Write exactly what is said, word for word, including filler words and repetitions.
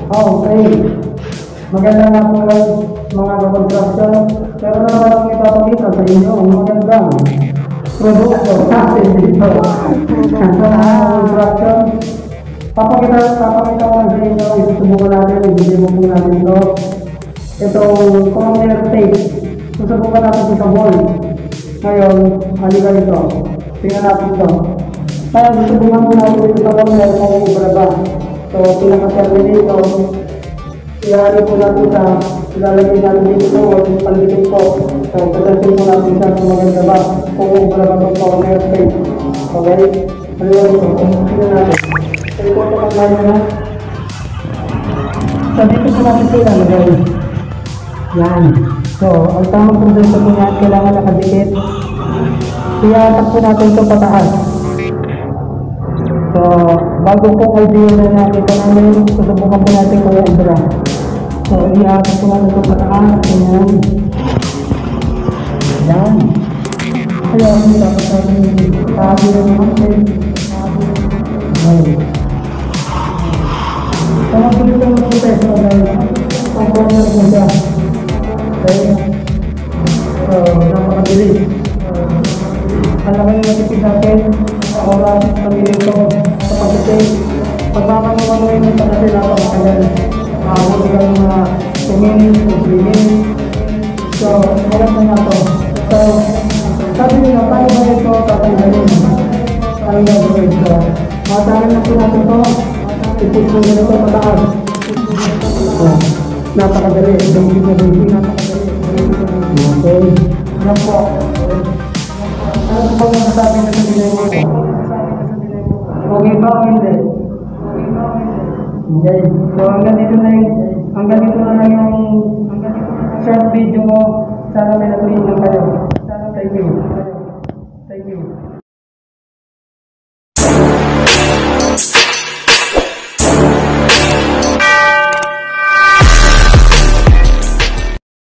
Okay. Maganda na po lang mga construction. Pero na naman ipapakita sa inyo ang magandang produkto natin dito. Sa construction. Papakita, papakita ko lang sa inyo. Isusubukan natin. Ibigay mo po natin ito. Itong corner tape. Susubukan natin ito sa wall. Ngayon, halika ito. Tingnan natin ito. Kaya susubukan po natin ito sa corner kung ubra ba. So, pinaka-terminate ito. Iari po natin sa ilalagay natin dito sa wall, palitin ko. So, patasin po natin sa maganda ba kung ubra ba itong corner tape. Okay? Halika ito. Tingnan natin. So, ito ito ang gaya na. So, dito po natin sila lagay. Yan. So, ang tamang proseso po yan, kailangan nakadikit. Iyatak po natin ito pataas. So, bago po idea na nakita namin, susubukan po natin kung ubra. So, iyatak po natin ito pataas. Ayan. Ayan. Kaya, dapat natin tabi na naman kayo. Ayan. So, magpili lang ang proseso dahil ang corner po siya. Okay. So, napakabilis. Ang laki ng matipid natin sa oras at pag-ilito sa pag-isip. Pagmamanumanuin mo pa natin napakatagal. Maawag ka ng mga two minutes to three minutes. So, alam mo na ito. So, sabi nila, paano ba ito tatanggalin? Paano gagawin? So, matagal na po natin ito. Ipit mo na ito mataas. So, napakadali. Dungin na dungin. Napakadali. Okay. Ano po? Ano po bang nasasabi na sa binay mo? Okay ba o hindi? Okay. So hanggang dito na yung hanggang dito na lang yung short video mo. Sana may natuloy lang kayo. Thank you.